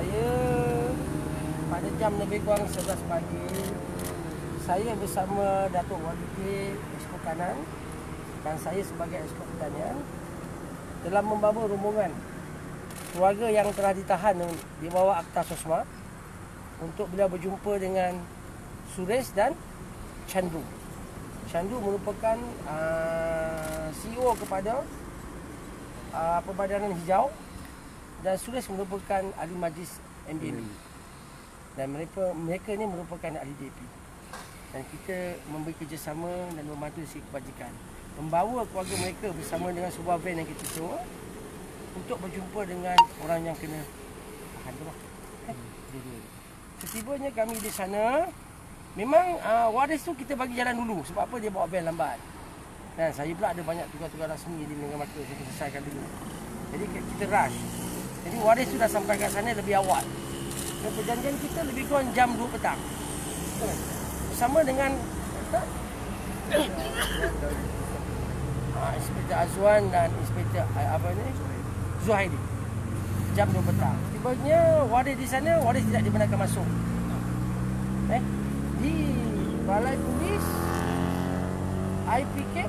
Saya pada jam lebih kurang 11 pagi, saya bersama Datuk Wabiti Exco Kanan dan saya sebagai Exco Pertanian telah membawa rombongan keluarga yang telah ditahan di bawah Akta Sosma untuk bila berjumpa dengan Suresh dan Chandru. Chandru merupakan CEO kepada Perbadanan Hijau dan Suresh merupakan ahli majlis MBB. Dan mereka ni merupakan ahli DAP. Dan kita memberi kerjasama dan membantu segi kebajikan. Membawa keluarga mereka bersama dengan sebuah van yang kita sewa untuk berjumpa dengan orang yang kena tahan tu lah. Setibanya kami di sana, memang waris tu kita bagi jalan dulu. Sebab apa? Dia bawa van lambat. Dan saya pula ada banyak tugas-tugas rasmi di Negeri Melaka, saya selesaikan dulu. Jadi kita rush. Jadi waris tu dah sampai kat sana lebih awal. Dan perjanjian kita lebih kurang jam 2 petang. Bersama dengan Inspektor Azwan dan Inspektor Zuhairi. Jam 2 petang. Tibanya waris di sana, waris tidak dibenarkan masuk. Di Balai Polis IPK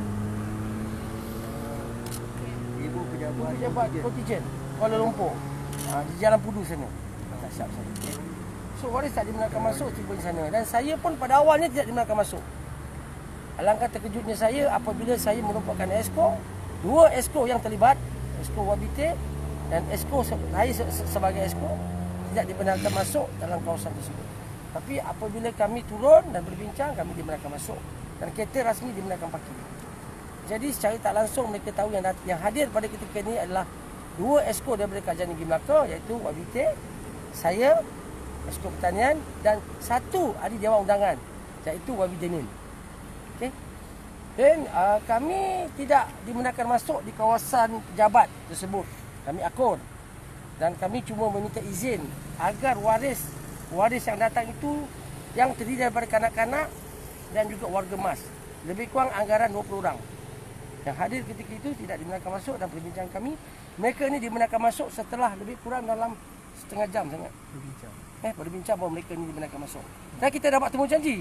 Ibu Pejabat Kontijen Kuala Lumpur, di Jalan Pudu sana. Tak siap saya. So waris tak dibenarkan masuk tiba di sana. Dan saya pun pada awalnya tidak dibenarkan masuk. Alangkah terkejutnya saya apabila saya merupakan Exco, 2 Exco yang terlibat, Exco Wabiti dan Exco saya sebagai Exco tidak dibenarkan masuk dalam kawasan tersebut. Tapi apabila kami turun dan berbincang, kami dibenarkan masuk dan kereta rasmi dibenarkan parking. Jadi secara tak langsung mereka tahu yang hadir pada ketika ini adalah 2 Exco daripada Kerajaan Negeri Melaka, iaitu Wabiti, saya, Exco Pertanian dan 1 ahli Dewan Undangan, iaitu Wabidinin. Okey. Dan kami tidak dibenarkan masuk di kawasan pejabat tersebut. Kami akur dan kami cuma meminta izin agar waris yang datang itu yang terdiri daripada kanak-kanak dan juga warga mas. Lebih kurang anggaran 20 orang. Yang hadir ketika itu tidak dibenarkan masuk dan perbincangan kami, mereka ni dibenarkan masuk setelah lebih kurang dalam setengah jam sangat. Berbincang bahawa mereka ni dibenarkan masuk. Dan kita dapat temu janji.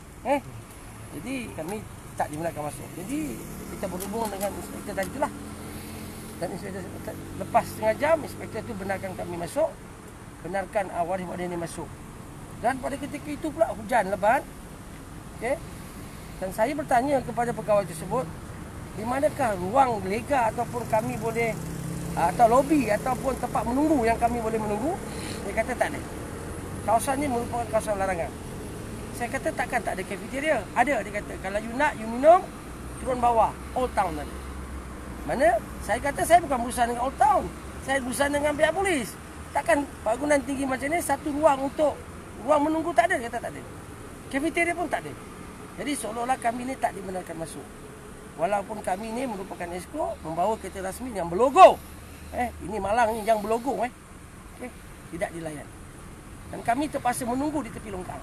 Jadi kami tak dibenarkan masuk. Jadi kita berhubung dengan inspektor tadi itulah. Dan inspektor lepas setengah jam, inspektor itu benarkan kami masuk. Benarkan waris-waris ini masuk. Dan pada ketika itu pula hujan lebat. Okey. Dan saya bertanya kepada pegawai tersebut, di manakah ruang lega ataupun kami boleh atau lobi ataupun tempat menunggu yang kami boleh menunggu? Dia kata tak ada. Kawasan ini merupakan kawasan larangan. Saya kata takkan tak ada cafeteria? Ada, dia kata. Kalau you nak, you minum, turun bawah. Old Town tadi. Mana? Saya kata saya bukan berurusan dengan Old Town. Saya berurusan dengan pihak polis. Takkan bangunan tinggi macam ni satu ruang untuk ruang menunggu tak ada? Dia kata tak ada. Cafeteria pun tak ada. Jadi seolah-olah kami ni tak dibenarkan masuk. Walaupun kami ni merupakan Exco, membawa kereta rasmi yang berlogo. Ini Malang ni yang berlogo. Okay. Tidak dilayan. Dan kami terpaksa menunggu di tepi longkang.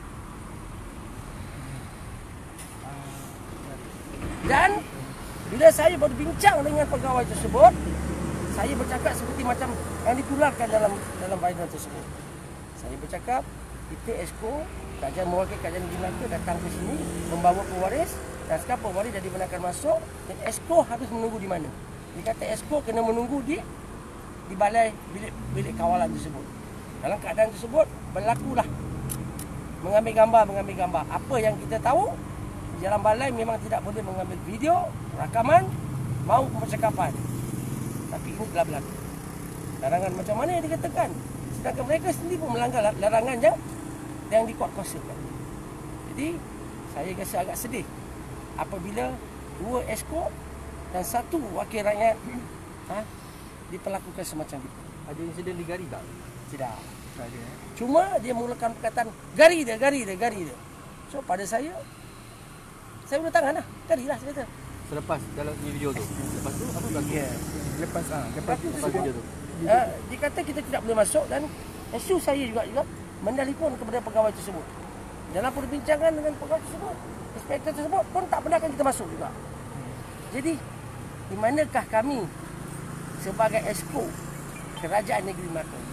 Dan bila saya berbincang dengan pegawai tersebut, saya bercakap seperti macam yang ditularkan dalam viral tersebut. Saya bercakap, kita Exco, kerajaan mewakili Kerajaan Negeri Melaka datang ke sini membawa pewaris dan sekarang pewaris dah dibenarkan masuk dan Exco harus menunggu di mana? Dia kata Exco kena menunggu di balai bilik kawalan tersebut. Dalam keadaan tersebut berlakulah mengambil gambar. Apa yang kita tahu di dalam balai memang tidak boleh mengambil video, rakaman maupun percakapan. Tapi ini telah berlaku. Larangan macam mana yang dikatakan? Sedangkan mereka sendiri pun melanggar larangan yang dikuatkuasakan. Jadi saya rasa agak sedih apabila 2 Exco dan 1 wakil rakyat diperlakukan semacam itu. Ada insiden digari tak? Tidak. Tak ada. Cuma dia menggunakan perkataan gari dia. So pada saya boleh tangan lah. Garilah saya kata. Selepas dalam video tu. Lepas tu apa berlaku? Lepas video tu. Dia kata kita tidak boleh masuk dan isu saya juga menelpon kepada pegawai tersebut. Dalam perbincangan dengan pegawai tersebut, inspektor tersebut pun tak benarkan kita masuk juga. Jadi di manakah kami sebagai Exco Kerajaan Negeri Melaka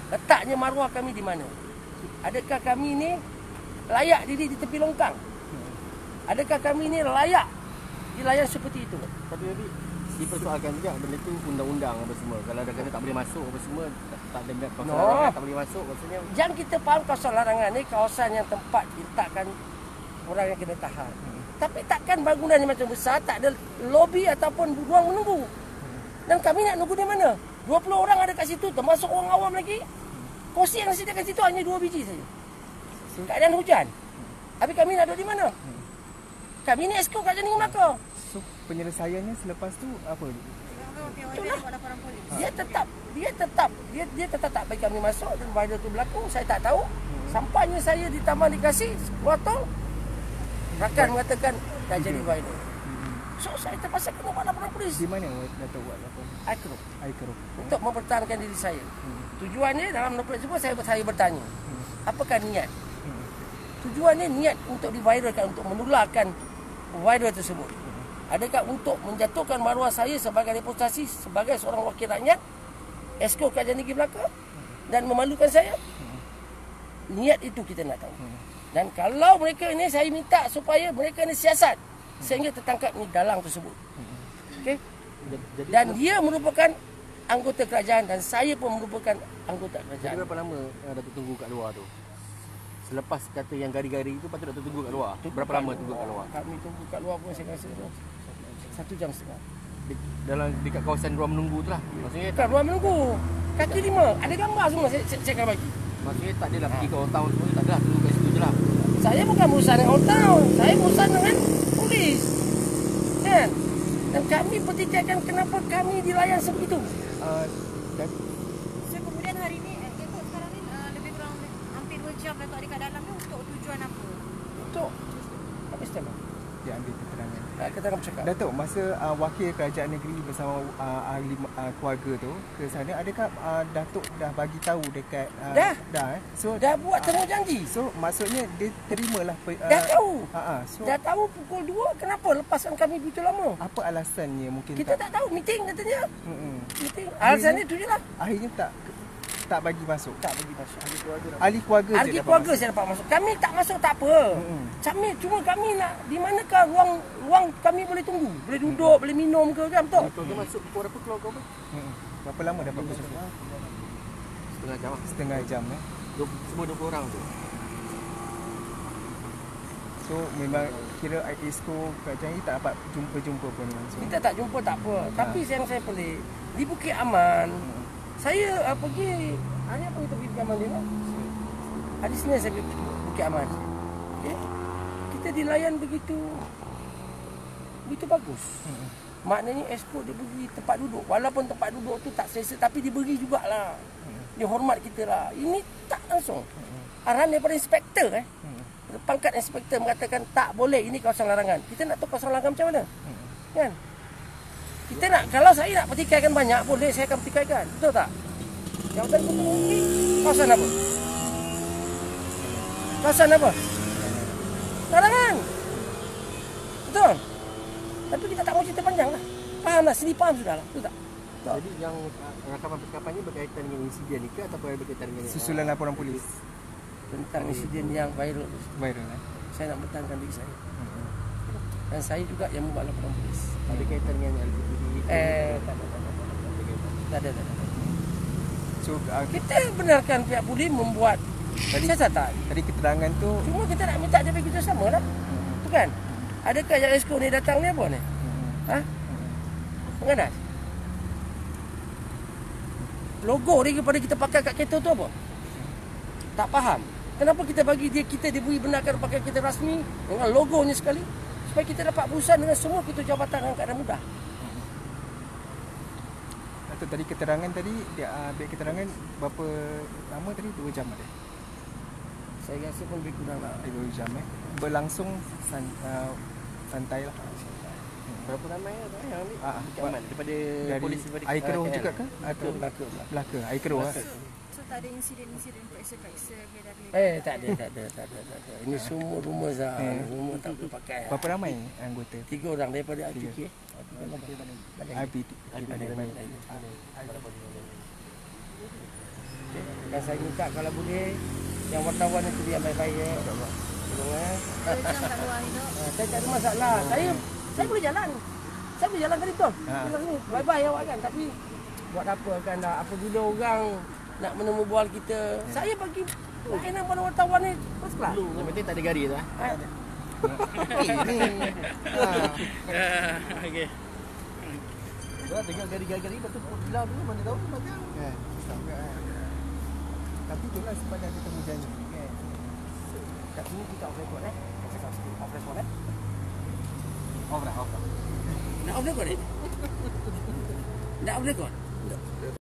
letaknya maruah kami di mana? Adakah kami ni layak diri di tepi longkang? Adakah kami ni layak dilayan seperti itu? Tapi dipersoalkan juga benda tu undang-undang apa semua. Kalau ada kata tak boleh masuk apa semua, tak ada kawasan larangan tak boleh masuk maksudnya. Jangan kita faham kawasan larangan ni kawasan yang tempat diletakkan orang yang kena tahan. Tapi takkan bangunan yang macam besar tak ada lobi ataupun ruang menunggu. Dan kami nak nunggu di mana? 20 orang ada kat situ termasuk orang awam lagi. Kursi yang disediakan situ hanya 2 biji saja. Keadaan hujan. Habis kami nak duduk di mana? Kami ni esko kat Jalan Melaka. So penyelesaiannya selepas tu apa? Dia tetap tak bagi kami masuk dan viral tu berlaku. Saya tak tahu. Sampainya saya di Taman Dikasih Kuatong, rakan mengatakan dah jadi viral. So saya terpaksa kena buat laporan polis. Di mana Datuk buat laporan? Aikro. Untuk mempertahankan diri saya. Tujuannya dalam novel tersebut saya bertanya, apakah niat? Tujuannya niat untuk diviralkan, untuk menularkan viral tersebut. Adakah untuk menjatuhkan maruah saya sebagai reputasi sebagai seorang wakil rakyat, esko Kerajaan Negeri Melaka, dan memalukan saya? Niat itu kita nak tahu. Dan kalau mereka ini, saya minta supaya mereka ini siasat sehingga tertangkap ni dalang tersebut. Okey? Dan dia merupakan anggota kerajaan dan saya pun merupakan anggota kerajaan. Jadi berapa lama Datuk tunggu kat luar tu? Selepas kata yang gari-gari itu patut Datuk tunggu kat luar. Berapa lama tunggu kat luar? Kami tunggu kat luar pun saya rasa 1 jam setengah. Dalam dekat kawasan ruang menunggu tu lah. Maksudnya Kat ruang menunggu. Kaki 5. Ada gambar semua saya akan bagi. Maksudnya tak adalah pergi ke Old Town semua, tak adalah, tunggu kat situ je lah. Saya bukan berurusan dengan Old Town. Saya berurusan dengan polis. Kan? Dan kami pertikaikan kenapa kami dilayan sebegitu. Dan So kemudian hari ni Datuk sekarang ni lebih kurang hampir 2 jam Datuk ada kat dalam ni untuk tujuan apa? Untuk habis tema. dia ambil keterangan. Kita akan bercakap. Datuk, masa wakil kerajaan negeri bersama ahli keluarga tu ke sana, adakah Datuk dah bagi tahu dekat Dah. So Dah buat temu janji. So maksudnya dia terimalah Dah tahu. So Dah tahu pukul 2 kenapa lepaskan kami begitu lama? apa alasannya mungkin Kita tak tahu, meeting katanya. Mm-mm. Meeting. Alasannya tu je lah. Akhirnya tak bagi masuk. Tak bagi masuk. Ahli keluarga Ahli je keluarga saya dapat masuk. Kami tak masuk tak apa. Cuma kami nak di manakah ruang kami boleh tunggu. Boleh duduk, boleh minum ke kan, betul? Kau masuk pukul berapa, keluar kau apa? Berapa lama dapat masuk? Setengah jam lah. Setengah jam Semua 20 orang tu. So memang kira ISCO kerajaan ni tak dapat jumpa pun langsung. Kita tak jumpa tak apa. Tapi yang saya pelik, di Bukit Aman, saya pergi, hari apa kita pergi Bukit Aman dia? Hari Senin saya pergi Bukit Aman. Okay? Kita dilayan begitu bagus. Maknanya Exco dia beri tempat duduk. Walaupun tempat duduk tu tak selesa, tapi diberi jugalah. Dia hormat kita lah. Ini tak langsung. Arahan daripada inspektor pangkat inspektor mengatakan tak boleh, ini kawasan larangan. Kita nak tahu kawasan larangan macam mana? Kan? Kita nak, kalau saya nak pertikaikan banyak, boleh saya akan pertikaikan. Betul tak? Jawatan Gubernur ini kawasan apa? Kawasan apa? Larangan. Betul? Tapi kita tak mau cerita panjang lah. Faham lah, sini faham sudah lah. Betul tak? Betul. Jadi yang rakaman percakapan ni berkaitan dengan insiden ni ke ataupun berkaitan dengan Susulan laporan polis Tentang insiden yang viral. viral Saya nak bertahankan diri saya. Dan saya juga yang membuat laporan polis. ada kaitan dengan LGBT? Tak ada. So Kita benarkan pihak polis membuat siasatan. tadi keterangan tu Cuma kita nak minta dia bagi kerjasama lah. Tu kan? Adakah yang Exco ni datang ni apa ni? Ha? Menganas? Logo dia kepada kita pakai kat kereta tu apa? Tak faham. Kenapa kita bagi dia, kita diberi benarkan pakai kereta rasmi dengan logonya sekali, supaya kita dapat berurusan dengan semua kita jabatan dengan keadaan mudah. Datuk, tadi keterangan tadi dia ambil keterangan berapa lama tadi? 2 jam ada. Saya rasa pun lebih kurang lah. 2 jam berlangsung santai lah. Berapa ramai yang ambil? Bukit Aman daripada Dari polis daripada Aikro KL? juga ke? Atau Melaka? Aikro lah. So tak ada insiden-insiden periksa-periksa ke dari Tak ada. Ini semua rumah Zah. Semua tak boleh pakai. Berapa ramai anggota? 3 orang daripada RTK. IPT. Dan saya minta kalau boleh yang wartawan itu biar baik-baik ya. Tolong ya. 2 jam kat luar hidup. Saya tak ada masalah. Saya boleh jalan. Saya boleh jalan tadi betul. Bilang ni bye-bye awak kan. Tapi buat apa kan dah. Apabila orang nak menemu bual kita, saya bagi layanan pada wartawan ni first class. Yang penting tak ada garis lah. Okey. Kalau tengok gari-gari lepas tu pulau tu mana tahu macam kan. Susah juga kan. Tapi itulah sebab ada temu janji kan. Kat sini kita off record Off record Off dah. Nak off record ni? Nak off record?